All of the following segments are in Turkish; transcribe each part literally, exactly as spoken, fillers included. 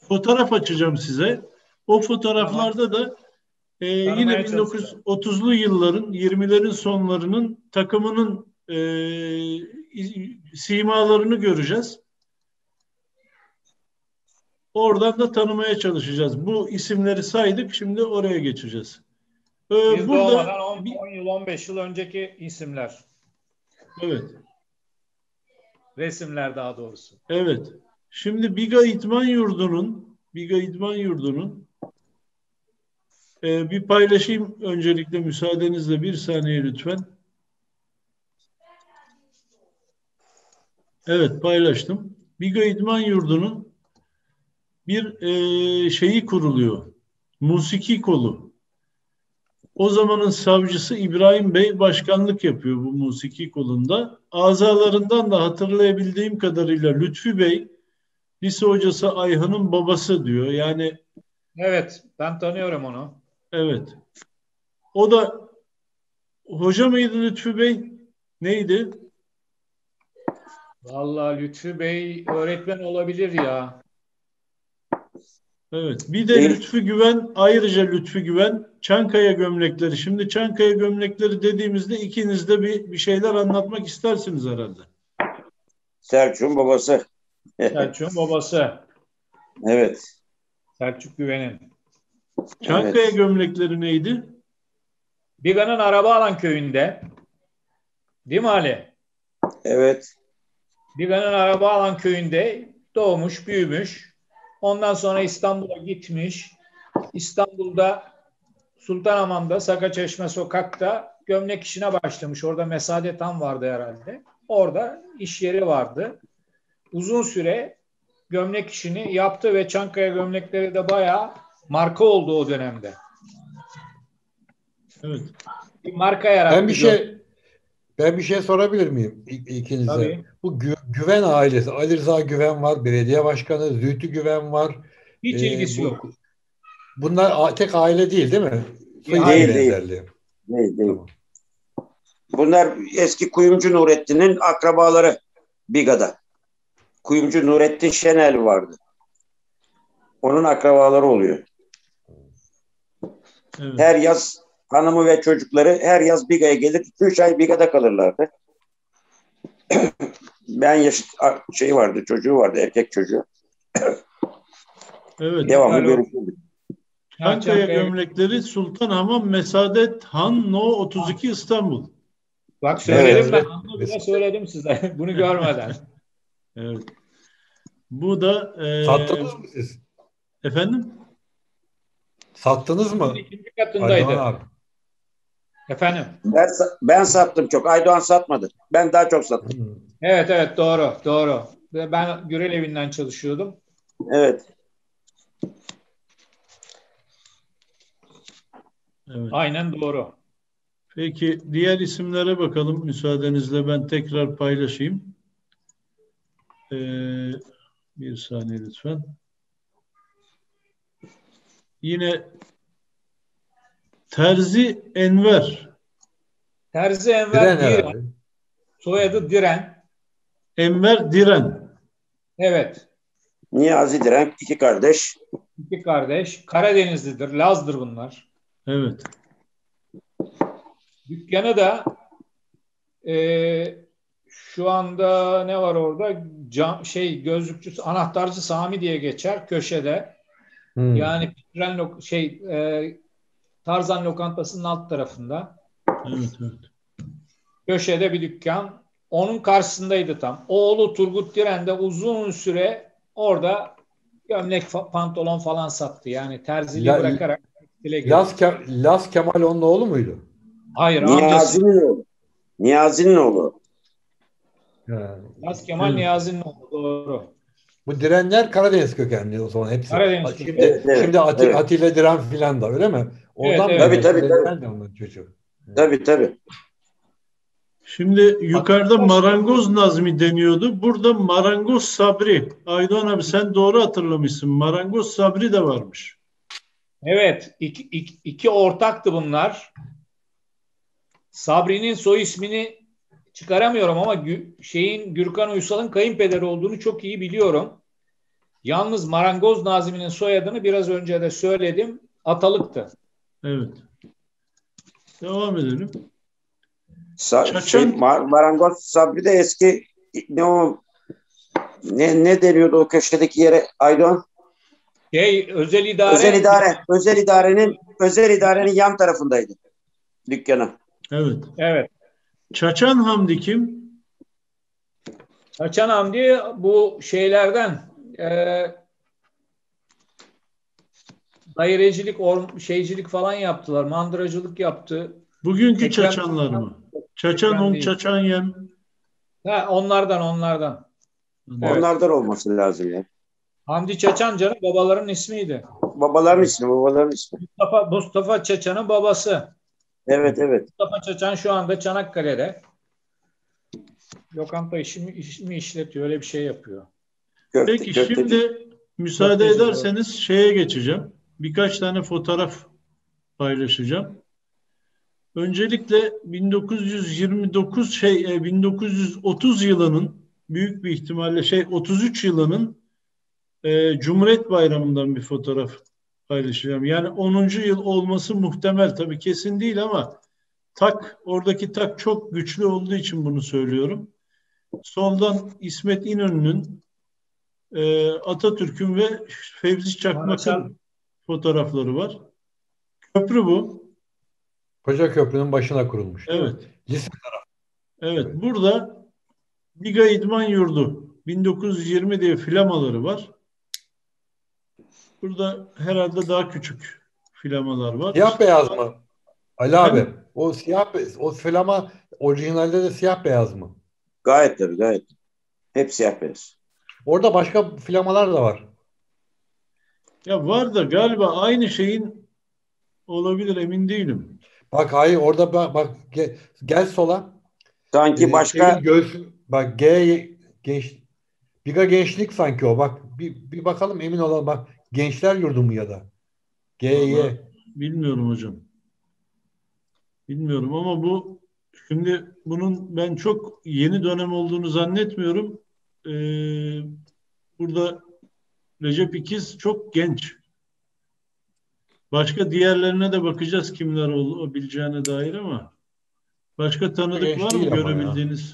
fotoğraf açacağım size. O fotoğraflarda da e, yine bin dokuz yüz otuzlu yılların, yirmilerin sonlarının takımının e, simalarını göreceğiz. Oradan da tanımaya çalışacağız. Bu isimleri saydık, şimdi oraya geçeceğiz. Ee, Biz burada doğmadan on yıl, on beş yıl önceki isimler. Evet. Resimler daha doğrusu. Evet. Şimdi Biga İdman Yurdu'nun Biga İdman Yurdu'nun e, bir paylaşayım öncelikle müsaadenizle, bir saniye lütfen. Evet, paylaştım. Biga İdman Yurdu'nun bir e, şeyi kuruluyor. Musiki kolu. O zamanın savcısı İbrahim Bey başkanlık yapıyor bu musiki kolunda. Azalarından da hatırlayabildiğim kadarıyla Lütfi Bey, lise hocası Ayhan'ın babası diyor. Yani evet, ben tanıyorum onu. evet. O da hoca mıydı Lütfi Bey? Neydi? Vallahi Lütfi Bey öğretmen olabilir ya. Evet. Bir de Lütfü Güven, ayrıca Lütfü Güven, Çankaya gömlekleri. Şimdi Çankaya gömlekleri dediğimizde ikiniz de bir, bir şeyler anlatmak istersiniz herhalde. Selçuk'un babası. Selçuk'un babası. Evet. Selçuk Güven'in. Çankaya Evet. gömlekleri neydi? Biga'nın Arabaalan köyünde. Değil mi Ali? Evet. Biga'nın Arabaalan köyünde doğmuş, büyümüş. Ondan sonra İstanbul'a gitmiş. İstanbul'da Sultanhamam'da Sakaçeşme sokakta gömlek işine başlamış. Orada Mesadet Han vardı herhalde. Orada iş yeri vardı. Uzun süre gömlek işini yaptı ve Çankaya gömlekleri de bayağı marka oldu o dönemde. Evet. Bir marka yarattı. Ben bir şey ben bir şey sorabilir miyim ikinize? Tabii. Bu Gü Güven ailesi, Ali Rıza Güven var, belediye başkanı Zühtü Güven var. Hiç Ee, ilgisi bu, yok. Bunlar tek aile değil, değil mi? Soy Değil, değil. benzerliği. Değil, değil. Tamam. Bunlar eski Kuyumcu Nurettin'in akrabaları Biga'da. Kuyumcu Nurettin Şenel vardı. Onun akrabaları oluyor. Evet. Her yaz hanımı ve çocukları her yaz Biga'ya gelir. iki üç ay Biga'da kalırlardı. Ben yaşıt şey vardı, çocuğu vardı, erkek çocuğu. Evet. Devamlı görüşürdük. Çankaya gömlekleri Sultanhamam Mesadet Han No otuz iki İstanbul. Bak söyledim Evet. ben. Anla bile söyledim size. Bunu görmeden. Evet. Bu da e, Sattınız mı siz? efendim? Sattınız mı? İkinci katındaydı. Aydoğan abi. Efendim? Ben, ben sattım çok. Aydoğan satmadı. Ben daha çok sattım. Hmm. Evet evet doğru doğru. Ben Gürel evinden çalışıyordum. Evet. Evet. Aynen doğru. Peki diğer isimlere bakalım müsaadenizle, ben tekrar paylaşayım. Ee, bir saniye lütfen. Yine Terzi Enver. Terzi Enver Diren Diren. herhalde. Soyadı Diren. Enver Diren. Evet. Niyazi Diren iki kardeş. İki kardeş. Karadenizlidir. Laz'dır bunlar. Evet. Dükkanı da e, şu anda ne var orada? Cam, şey gözlükçü, anahtarcı Sami diye geçer köşede. Hmm. Yani tren, şey e, Tarzan lokantasının alt tarafında. Evet, evet. Köşede bir dükkan. Onun karşısındaydı tam. Oğlu Turgut Diren de uzun süre orada gömlek, pantolon falan sattı. Yani terziliği La, bırakarak dile girdi. Las, Ke Las Kemal onun oğlu muydu? Hayır, amcası. Niyazi'nin oğlu. Niyazi'nin oğlu. Ha. Las Kemal Evet. Niyazi'nin oğlu. Doğru. Bu Direnler Karadeniz kökenli o zaman hepsi. Karadeniz Şimdi kökenli. Evet, evet, şimdi Ati, evet. Atilla Diren filan da öyle mi? Oradan Evet, mı? evet. Tabii, tabii, tabii. Ben de onun çocuğu. Tabii tabii. Şimdi yukarıda Marangoz Nazmi deniyordu. Burada Marangoz Sabri. Aydoğan abi sen doğru hatırlamışsın. Marangoz Sabri de varmış. Evet. iki, iki, iki ortaktı bunlar. Sabri'nin soy ismini çıkaramıyorum ama Gü, şeyin Gürkan Uysal'ın kayınpederi olduğunu çok iyi biliyorum. Yalnız Marangoz Nazimi'nin soyadını biraz önce de söyledim. Atalık'tı. Evet. Devam edelim. Sa- Çaçan- şey, Mar- Marangoz Sabri de eski ne o ne, ne deniyordu o köşedeki yere Aydoğan? Şey, özel idare. Özel idare. Özel idarenin özel idarenin yan tarafındaydı dükkanı. Evet. Evet. Çaçan Hamdi kim? Çaçan Hamdi bu şeylerden e, dairecilik, or, şeycilik falan yaptılar. Mandıracılık yaptı. Bugünkü Ekrem- Çaçanlar mı? Çaçan Ekrem un, değil. Çaçan yem. Ha, onlardan onlardan. Evet. Onlardan olması lazım ya. Hamdi Çaçan canım babaların ismiydi. Babaların ismi, babaların ismi. Mustafa, Mustafa Çaçan'ın babası. Evet, evet. Mustafa Çaçan şu anda Çanakkale'de. Lokanta işimi, işimi işletiyor. Öyle bir şey yapıyor. Köfte, Peki köfteci. şimdi müsaade Köfteci, ederseniz şeye geçeceğim. Birkaç tane fotoğraf paylaşacağım. Öncelikle bin dokuz yüz yirmi dokuz şey e, bin dokuz yüz otuz yılının büyük bir ihtimalle şey otuz üç yılının e, Cumhuriyet Bayramı'ndan bir fotoğraf paylaşacağım. Yani onuncu yıl olması muhtemel, tabii kesin değil ama tak oradaki tak çok güçlü olduğu için bunu söylüyorum. Soldan İsmet İnönü'nün, e, Atatürk'ün ve Fevzi Çakmak'ın fotoğrafları var. Köprü bu. Koca köprünün başına kurulmuş. değil mi? Evet. Lise Evet. Evet. Burada Biga İdman Yurdu bin dokuz yüz yirmi diye flamaları var. Burada herhalde daha küçük flamalar var. Siyah beyaz mı? Ali abi. Efendim? O siyah be- o flama orijinalde de siyah beyaz mı? Gayet tabii, gayet. Hep siyah beyaz. Orada başka flamalar da var. Ya var da galiba aynı şeyin olabilir, emin değilim. Bak hayır orada bak, bak ge- gel sola. Sanki Ee, başka şeyin göğsü bak G genç Biga gençlik sanki o. Bak bir, bir bakalım emin olalım bak gençler yurdu mu ya da Vallahi G'ye bilmiyorum hocam. Bilmiyorum ama bu şimdi bunun ben çok yeni dönem olduğunu zannetmiyorum. Ee, burada Recep İkiz çok genç. Başka diğerlerine de bakacağız kimler olabileceğine dair ama başka tanıdık genç var mı değil ama ya. görebildiğiniz?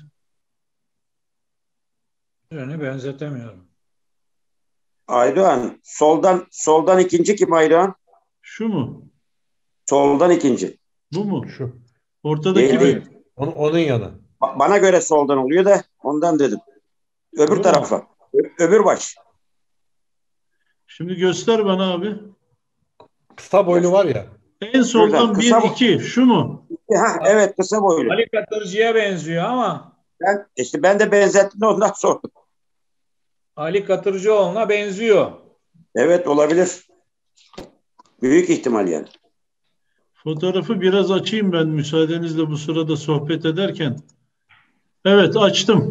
Yönü benzetemiyorum. Aydoğan. Soldan soldan ikinci kim Aydoğan? Şu mu? Soldan ikinci. Bu mu? Şu. Ortadaki Değil, mi? değil. Onun, onun yanı. Ba- Bana göre soldan oluyor da ondan dedim. Öbür Bu mu? tarafa. Ö- öbür baş. Şimdi göster bana abi. Kısa boylu var ya. En soldan Şuradan, bir, kısa bu- iki. Şu mu? Ha, evet, kısa boylu. Ali Katırcı'ya benziyor ama Ben, işte ben de benzettim de ondan sordum. Ali Katırcıoğlu'na benziyor. Evet, olabilir. Büyük ihtimal yani. Fotoğrafı biraz açayım ben müsaadenizle bu sırada sohbet ederken. Evet, açtım.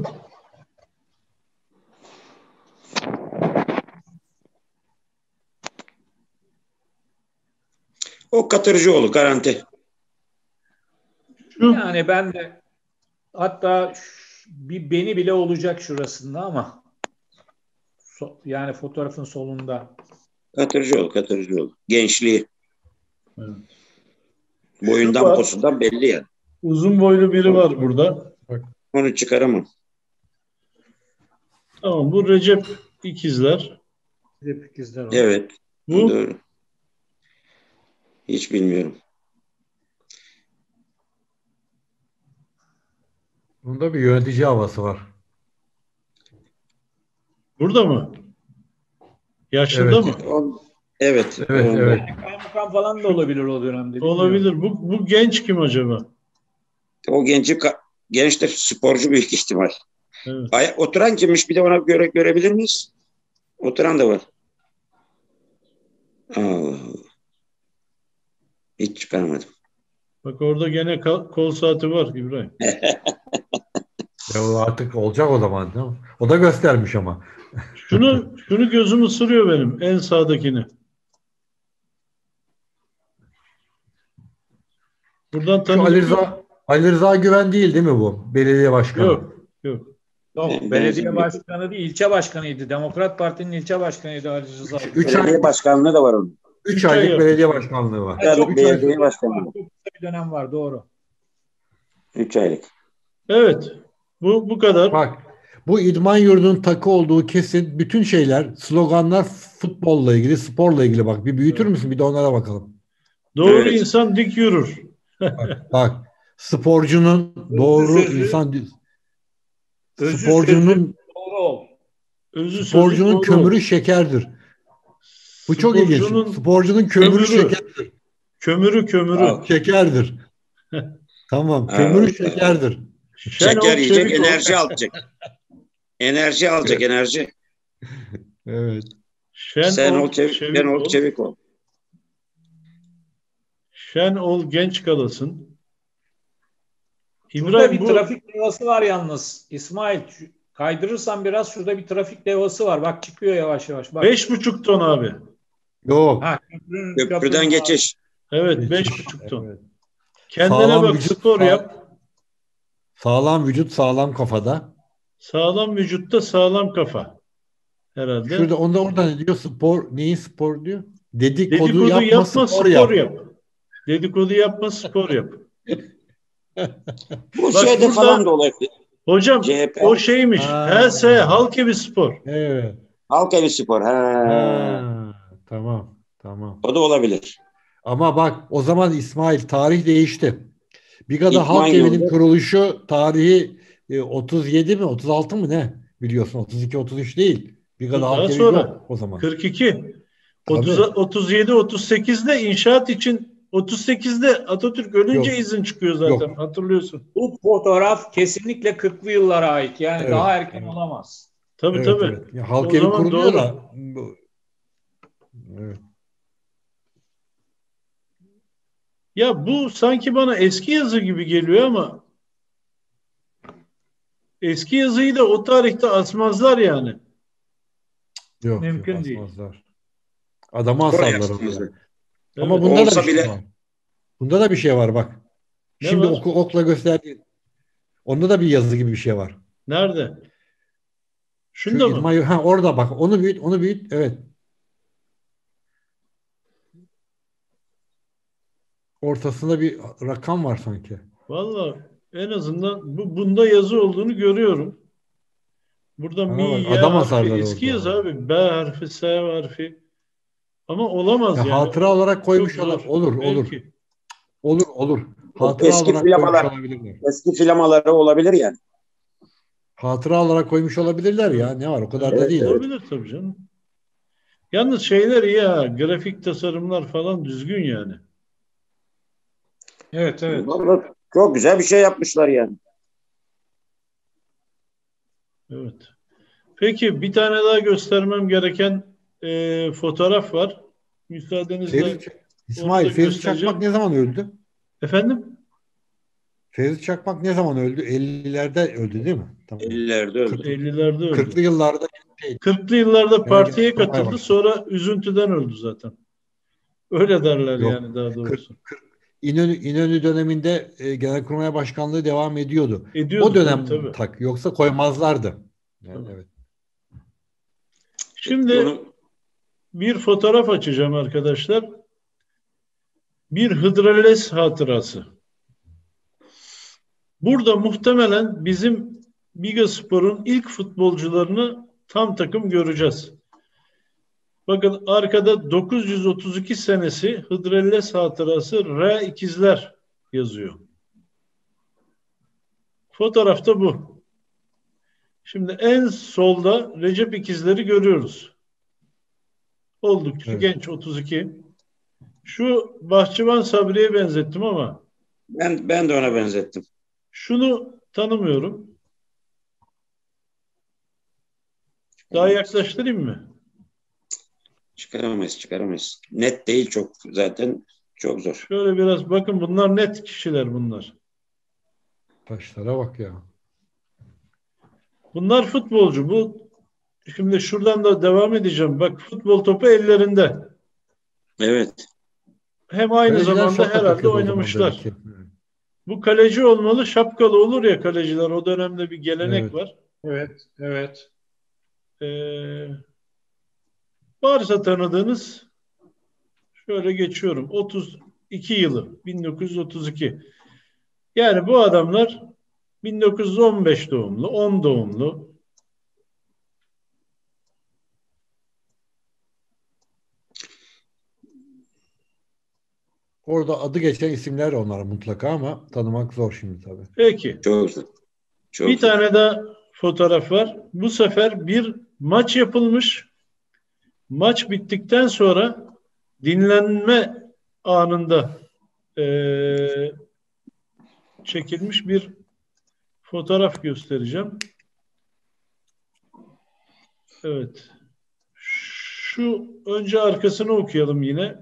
O Katırcıoğlu garanti. Şu, Yani ben de hatta ş- bir beni bile olacak şurasında ama so- yani fotoğrafın solunda. Katırcıoğlu, Katırcıoğlu. Gençliği. Evet. Boyundan Şu var. posundan belli yani. Uzun boylu biri var burada. Onu çıkaramam. Tamam, bu Recep İkizler. Hep ikizler o. Evet. Bu Doğru. Hiç bilmiyorum. Bunda bir yönetici havası var. burada mı? Yaşında Evet. mı? O- evet. Evet, o- evet. Kaymakam falan da olabilir o dönemde. bilmiyorum. Olabilir. Bu, bu genç kim acaba? O genci ka- gençtir. Sporcu büyük ihtimal. Evet. Ay, oturan kimmiş, bir de ona göre görebilir miyiz? Oturan da var. Allah Allah. Hiç çıkaramadım. Bak orada gene kal- kol saati var İbrahim. Ya o artık olacak o zaman. Değil mi? O da göstermiş ama. Şunu şunu gözüm ısırıyor benim, en sağdakini. Buradan Şu tanıdık Ali yok. Rıza, Ali Rıza Güven değil değil mi bu? Belediye başkanı. Yok. Yok. Yok, Ben- belediye ben- başkanı değil, ilçe başkanıydı. Demokrat Parti'nin ilçe başkanıydı Ali Rıza. Üç, üç Belediye ay, başkanlığı da var onun. üç Üç ay aylık yapmış. belediye başkanlığı var. Evet, çok bir kısa belediye bir başkanı. dönem var, çok kısa bir dönem var, doğru. Üç aylık. Evet. Bu bu kadar. Bak, bu idman yurdunun takı olduğu kesin. Bütün şeyler, sloganlar futbolla ilgili, sporla ilgili. Bak, bir büyütür müsün? Bir de onlara bakalım. Doğru Evet. insan dik yürür. Bak, bak sporcunun doğru sözü- insan, Özü sporcunun Doğru ol. Özü sözü sporcunun doğru. kömürü şekerdir. Bu çok ilginç. Sporcunun Sporcunun kömürü kömürü. şekerdir. Kömürü kömürü. Al. Şekerdir. Tamam, Evet, kömürü evet. şekerdir. Şenol Şeker yiyecek, Çevikol. enerji alacak. Enerji alacak, enerji. Evet. Şenol Sen ol çevik, ben ol Çevikol. çevik ol. Şenol genç kalasın. Şurada İbrahim bir bu trafik levhası var yalnız. İsmail, şu- kaydırırsan biraz, şurada bir trafik levhası var. Bak, çıkıyor yavaş yavaş. Bak. beş buçuk ton abi. Yok. Ha, köprünün, Köprüden köprünün- geçiş. Evet, beş buçuk ton. Evet. Kendine Sağlam bak, vücut, spor sağ- yap. Sağlam vücut, sağlam kafada. Sağlam vücutta sağlam kafa. Herhalde. Şurada onda orada ne diyor? Spor, neyi spor diyor? Dedikodu, Dedikodu yapma, yapma, spor, spor, yap. yap. Dedikodu yapma, spor yap. Bu Bak şeyde burada- falan da olabilir. Hocam C H P. o şeymiş. Ha. H S Halk Evi Spor. Evet. Halk Evi Spor. Ha. Ha, tamam, tamam. O da olabilir. Ama bak, o zaman İsmail, tarih değişti. Biga'da İdman Halk Evi'nin yurdu. kuruluşu tarihi e, otuz yedi mi, otuz altı mı ne? Biliyorsun, otuz iki otuz üç değil. Biga'da Daha Halk Evi sonra. yok o zaman. kırk iki. Tabii. otuz, otuz yedi otuz sekizde inşaat için, otuz sekizde Atatürk ölünce Yok. izin çıkıyor zaten. Yok. Hatırlıyorsun. Bu fotoğraf kesinlikle kırklı yıllara ait. Yani Evet. daha erken olamaz. Tabii Evet, tabii. evet. Ya, Halk O Evi zaman kuruluyor doğru. da. bu- Evet. Ya bu sanki bana eski yazı gibi geliyor ama eski yazıyı da o tarihte asmazlar yani. Yok, Mümkün yok, değil. asmazlar. Adamı Spor asarlar yapsınız. orada. Ama Evet. bunda da Olsa bir şey bile- var. Bunda da bir şey var bak. Ne Şimdi var? oku, okla gösterdiğin. Onda da bir yazı gibi bir şey var. Nerede? Şu Şunda mı? İdman- ha, orada bak. Onu büyüt, onu büyüt. Evet. Ortasında bir rakam var sanki. Vallahi en azından bu bunda yazı olduğunu görüyorum. Burada Ama mi, bak, ya adam harfi, asarlar eski orada. yazı abi. B harfi, S harfi. Ama olamaz Ya yani. hatıra olarak koymuş Çok olur. zor. Olur, olur. Belki. Olur, olur. Hatıra Eski olarak koymuş filamalar. olabilirler. Eski filamaları olabilir yani. Hatıra olarak koymuş olabilirler ya. Ne var? O kadar da Evet, değil. evet. Olabilir tabii canım. Yalnız şeyler iyi ha. Grafik tasarımlar falan düzgün yani. Evet, evet. Vallahi çok güzel bir şey yapmışlar yani. Evet. Peki bir tane daha göstermem gereken e, fotoğraf var. Müsaadenizle. Fevzi, İsmail, Onu da Fevzi göstereceğim. Çakmak ne zaman öldü? Efendim? Fevzi Çakmak ne zaman öldü? ellilerde öldü değil mi? Tamam. ellilerde öldü. ellilerde öldü. kırklı yıllarda kırklı yıllarda partiye Genelkurmay katıldı. başkanı. Sonra üzüntüden öldü zaten. Öyle derler Yok. yani daha doğrusu. İnönü, İnönü döneminde e, Genelkurmay Başkanlığı devam ediyordu. Ediyordu O dönem tabii, tabii. tak, yoksa koymazlardı. Yani, Tabii. evet. Şimdi Onu- bir fotoğraf açacağım arkadaşlar. Bir Hıdrellez hatırası. Burada muhtemelen bizim Bigaspor'un ilk futbolcularını tam takım göreceğiz. Bakın arkada dokuz yüz otuz iki senesi Hıdrellez hatırası R ikizler yazıyor. Fotoğrafta bu. Şimdi en solda Recep ikizleri görüyoruz. Oldukça Evet. genç, otuz iki. Şu Bahçıvan Sabri'ye benzettim ama Ben ben de ona benzettim. şunu tanımıyorum. Daha yaklaştırayım mı? Çıkaramayız, çıkaramayız. Net değil çok zaten, çok zor. Şöyle biraz bakın, bunlar net kişiler bunlar. Taşlara bak ya. Bunlar futbolcu. Bu şimdi şuradan da devam edeceğim. Bak, futbol topu ellerinde. Evet. Hem aynı Kaleciler zamanda şapka herhalde takıyordu o zaman oynamışlar. demek ki. Evet. Bu kaleci olmalı. Şapkalı olur ya kaleciler. O dönemde bir gelenek Evet. var. Evet, evet. Ee, varsa tanıdığınız şöyle geçiyorum. otuz iki yılı bin dokuz yüz otuz iki. Yani bu adamlar bin dokuz yüz on beş doğumlu, on doğumlu. Orada adı geçen isimler onlar mutlaka ama tanımak zor şimdi tabii. Peki. Çok zor. Çok Bir zor. tane daha fotoğraf var. Bu sefer bir maç yapılmış. Maç bittikten sonra dinlenme anında eee, çekilmiş bir fotoğraf göstereceğim. Evet. Şu önce arkasını okuyalım yine.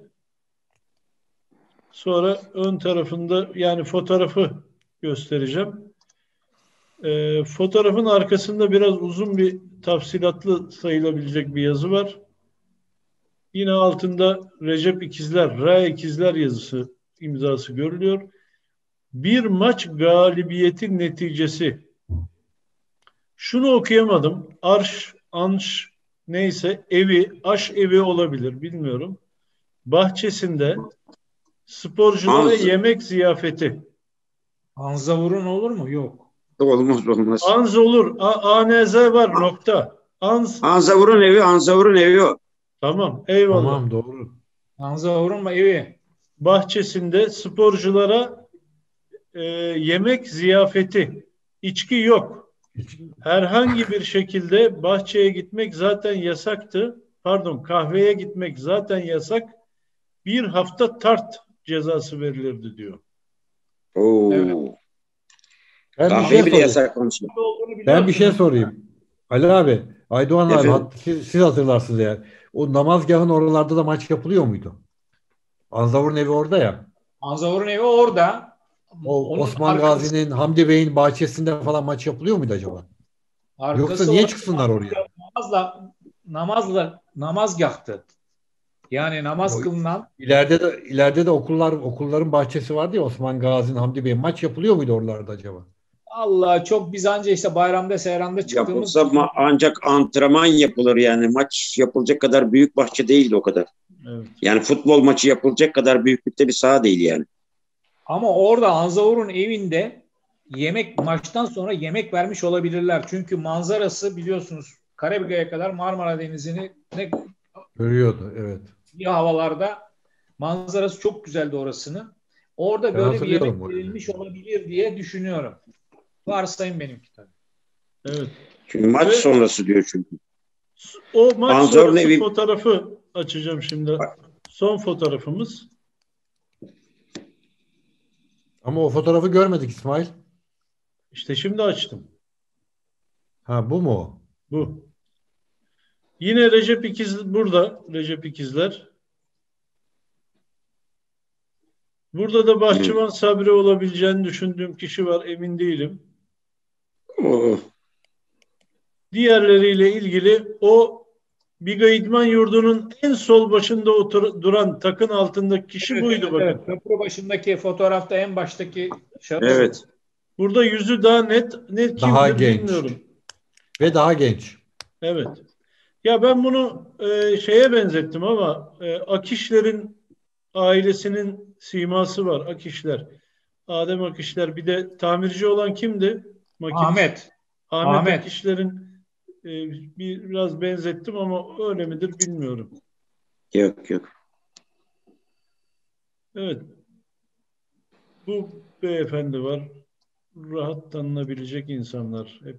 Sonra ön tarafında yani fotoğrafı göstereceğim. Ee, fotoğrafın arkasında biraz uzun bir tafsilatlı sayılabilecek bir yazı var. Yine altında Recep İkizler, R İkizler yazısı imzası görülüyor. Bir maç galibiyeti neticesi. Şunu okuyamadım. Arş, anş neyse evi, aş evi olabilir bilmiyorum. Bahçesinde sporculara Anz yemek ziyafeti. Anzavurun olur mu? Yok. olmaz olmaz. Anz olur. A, ANZ var nokta. Anz. Anzavur'un evi, Anzavur'un evi o. Tamam eyvallah. Tamam doğru. Anzavurun mu evi? Bahçesinde sporculara e, yemek ziyafeti. İçki yok. Herhangi bir şekilde bahçeye gitmek zaten yasaktı. Pardon, kahveye gitmek zaten yasak. Bir hafta tart cezası verilirdi diyor. Oo. Evet. Ben bir Kahveyi şey bile sorayım. yasaklamışlar. Ben bir şey sorayım. Ali abi, Aydoğan abi, Efendim? hat- siz, siz hatırlarsınız eğer. O namazgahın oralarda da maç yapılıyor muydu? Anzavur'un evi orada ya. Anzavurun evi orada. O Onun Osman arkası, Gazi'nin, Hamdi Bey'in bahçesinde falan maç yapılıyor muydu acaba? Yoksa arkası niye orası çıksınlar oraya? namazla, namazla, namazgahtı. Yani namaz O, kılınan ileride de ileride de okullar okulların bahçesi vardı ya, Osman Gazi'nin, Hamdi Bey'in maç yapılıyor muydu oralarda acaba? Allah çok biz anca işte bayramda seyranda çıktığımız Yapılsa için ma- ancak antrenman yapılır yani. Maç yapılacak kadar büyük bahçe değildi o kadar. Evet. Yani futbol maçı yapılacak kadar büyüklükte bir saha değil yani. ama orada Anzavur'un evinde yemek maçtan sonra yemek vermiş olabilirler. Çünkü manzarası biliyorsunuz Karabük'e kadar Marmara Denizi'ni ne Görüyordu, evet. bir havalarda manzarası çok güzeldi orasını. Orada Ben böyle bir yemek hatırlıyorum orayı. verilmiş olabilir diye düşünüyorum. Varsayım benimki tabii. Evet. Çünkü maç Ve sonrası diyor çünkü. o maç Anzavur'un sonrası evi fotoğrafı açacağım şimdi. Son fotoğrafımız. Ama o fotoğrafı görmedik İsmail. İşte şimdi açtım. Ha, bu mu o? Bu. Yine Recep İkiz burada. Recep İkizler. Burada da Bahçıvan Sabri olabileceğini düşündüğüm kişi var. Emin değilim. o, Diğerleriyle ilgili o Biga İdman Yurdu'nun en sol başında otur, duran takın altındaki kişi Evet, buydu evet, bakın. evet. Köprü başındaki fotoğrafta en baştaki şahıs. evet. Burada yüzü daha net. Net Daha kimdir genç. bilmiyorum. Ve daha genç. Evet. Ya ben bunu e, şeye benzettim ama e, Akişler'in ailesinin siması var. Akişler. Adem Akişler. Bir de tamirci olan kimdi? Makinist. Ahmet. Ahmet Ahmet. Akişler'in e, bir, biraz benzettim ama öyle midir bilmiyorum. Yok yok. Evet. Bu beyefendi var. Rahat tanınabilecek insanlar hep.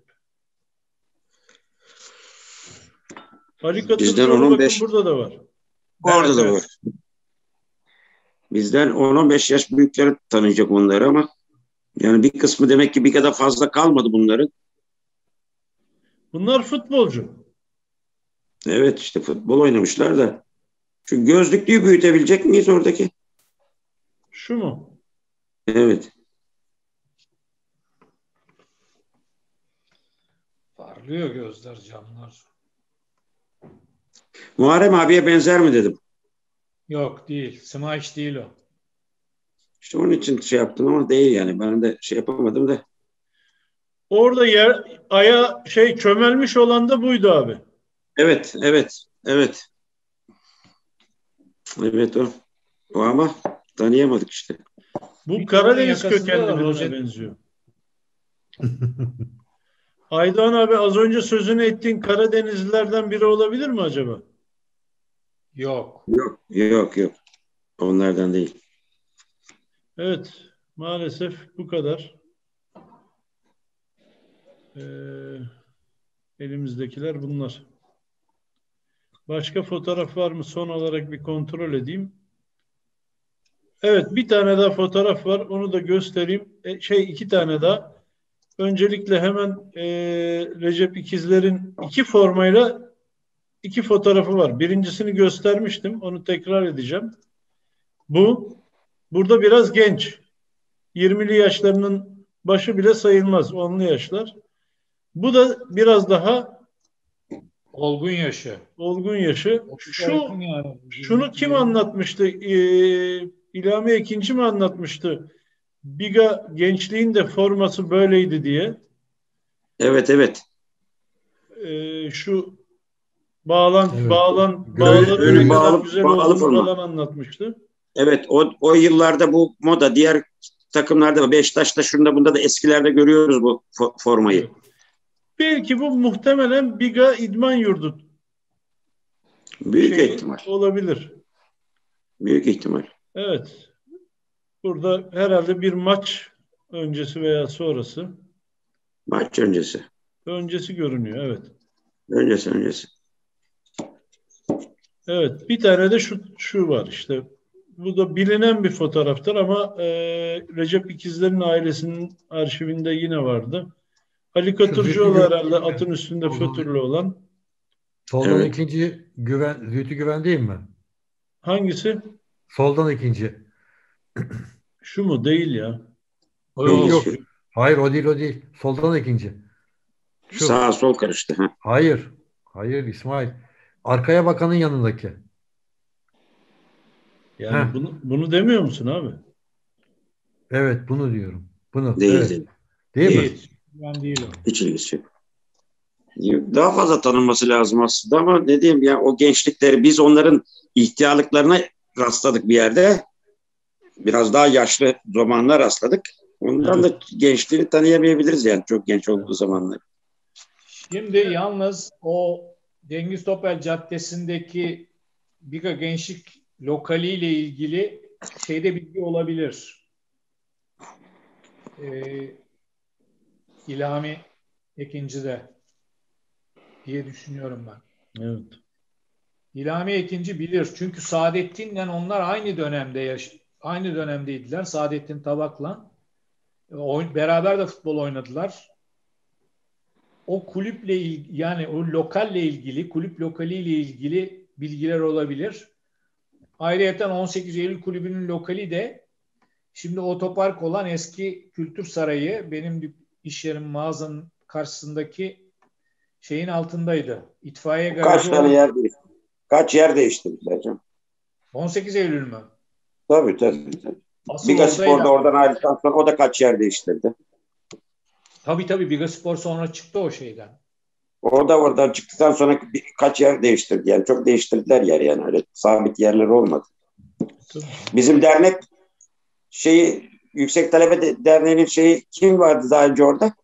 Ali Bizden Katırcıoğlu on on bakın beş burada da var. orada Evet, da evet. var. Bizden on on beş yaş büyükleri tanıyacak onları ama yani bir kısmı demek ki bir kadar fazla kalmadı bunların. Bunlar futbolcu. Evet işte futbol oynamışlar da. Şu gözlüklüyü büyütebilecek miyiz oradaki? Şu mu? Evet. Parlıyor gözler, camlar. Muharrem abiye benzer mi dedim. Yok değil. Smash değil o. İşte onun için şey yaptım ama değil yani. Ben de şey yapamadım da. Orada yer aya şey çömelmiş olan da buydu abi. Evet, evet, evet. Evet o. O ama tanıyamadık işte. Bu Bir de onun Karadeniz yakasında kökenli da birine rozet. benziyor. Aydoğan abi az önce sözünü ettiğin Karadenizlilerden biri olabilir mi acaba? Yok. Yok, yok, yok. Onlardan değil. Evet, maalesef bu kadar. Ee, elimizdekiler bunlar. Başka fotoğraf var mı? Son olarak bir kontrol edeyim. Evet, bir tane daha fotoğraf var. Onu da göstereyim. E, şey iki tane daha. Öncelikle hemen e, Recep İkizler'in iki formayla iki fotoğrafı var. Birincisini göstermiştim. Onu tekrar edeceğim. Bu, burada biraz genç. yirmili yaşlarının başı bile sayılmaz. onlu yaşlar. Bu da biraz daha Olgun yaşı. olgun yaşı. otuza yakın Şu yani. şunu yirmi, kim yirmi. anlatmıştı? Ee, İlhami Ekinci mi anlatmıştı? Biga gençliğin de forması böyleydi diye. Evet, evet. Ee, şu bağlan Evet. bağlan Göğü, bağların Önü ne göğüs, kadar bağlı, güzel bağlı olduğunu forma. falan anlatmıştı. Evet, o, o yıllarda bu moda diğer takımlarda, Beşiktaş'ta şunda bunda da eskilerde görüyoruz bu fo- formayı. Evet. Belki bu muhtemelen Biga İdman Yurdu Büyük şeyi ihtimal. olabilir. Büyük ihtimal. Evet. Burada herhalde bir maç öncesi veya sonrası. Maç öncesi. Öncesi görünüyor. Evet. Öncesi, öncesi. Evet. Bir tane de şu şu var işte. Bu da bilinen bir fotoğraftır ama e, Recep İkizler'in ailesinin arşivinde yine vardı. Ali şu Zühtü Katırcıoğlu Güven, herhalde atın üstünde fötürlü olan. soldan Evet. ikinci güven, Zühtü Güven değil mi? Hangisi? Soldan ikinci. Şu mu? Değil ya. Yok Değil. O yok. Şu, Hayır o değil o değil. Soldan ikinci. Şu. sağa sol karıştı. Ha. Hayır. Hayır İsmail. Arkaya bakanın yanındaki. Heh. Yani bunu bunu demiyor musun abi? Evet bunu diyorum. Bunu. Değil, Evet. değil. Değil mi? değil. Ben değil o. Hiç ilgisi yok. Daha fazla tanınması lazım aslında ama ne diyeyim ya, o gençlikleri biz onların ihtiyarlıklarına rastladık bir yerde. Biraz daha yaşlı zamanlar rastladık. Ondan Evet. da gençliğini tanıyamayabiliriz yani, çok genç olduğu zamanlar. Şimdi yalnız o Cengiz Topel Caddesi'ndeki Biga Gençlik Lokali ile ilgili şeyde bilgi olabilir. Ee, İlhami Ekinci'de diye düşünüyorum ben. Evet. İlhami Ekinci bilir. Çünkü Saadettin'le onlar aynı dönemde yaş aynı dönemdeydiler. Saadettin Tabak'la. Oyn- beraber de futbol oynadılar. O kulüple il- yani o lokalle ilgili, kulüp lokaliyle ilgili bilgiler olabilir. Ayrıyeten on sekiz Eylül Kulübü'nün lokali de şimdi otopark olan eski Kültür Sarayı, benim iş yerim mağazanın karşısındaki şeyin altındaydı. İtfaiye Kaç garajı tane orada. yer değiştirdi? Kaç yer değiştirdiler canım? on sekiz Eylül mü? Tabii, tabii, tabii. Asıl Bigaspor'da oradaydı. oradan ayrıldıktan sonra o da kaç yer değiştirdi. Tabii tabii Bigaspor sonra çıktı o şeyden. Orada oradan çıktıktan sonra bir- kaç yer değiştirdi yani. Çok değiştirdiler yer yani. Öyle sabit yerler olmadı. Tabii. Bizim dernek şeyi, Yüksek Talebe De- Derneği'nin şeyi, kim vardı daha önce orada?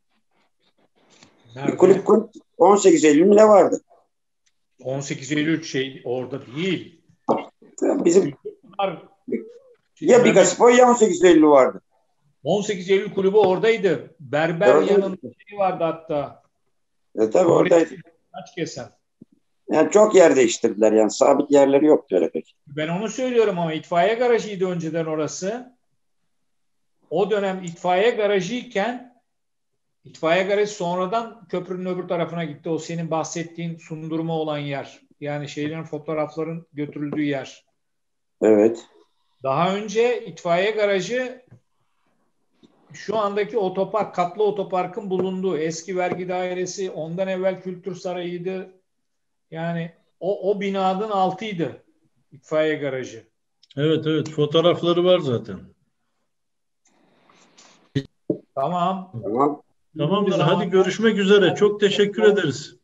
Bir kulüp, Nerede? kulüp on sekiz Eylül mü ne vardı? on sekiz Eylül şey orada değil. Bizim Var. ya Mehmet Bigaspor ya on sekiz Eylül vardı. on sekiz Eylül kulübü oradaydı. Berber Oradaydı. yanında şey vardı hatta. E, tabii Tuvalet oradaydı. kaç kesen. Yani çok yer değiştirdiler yani. Sabit yerleri yoktu öyle pek. Ben onu söylüyorum ama itfaiye garajıydı önceden orası. O dönem itfaiye garajıyken itfaiye garajı sonradan köprünün öbür tarafına gitti. O senin bahsettiğin sundurma olan yer. Yani şeylerin, fotoğrafların götürüldüğü yer. Evet. Daha önce itfaiye garajı şu andaki otopark, katlı otoparkın bulunduğu eski vergi dairesi, ondan evvel Kültür Sarayı'ydı. Yani o, o binanın altıydı itfaiye garajı. Evet evet fotoğrafları var zaten. Tamam. Tamam. Tamamdır. Zaman- Hadi görüşmek üzere. Çok teşekkür ederiz.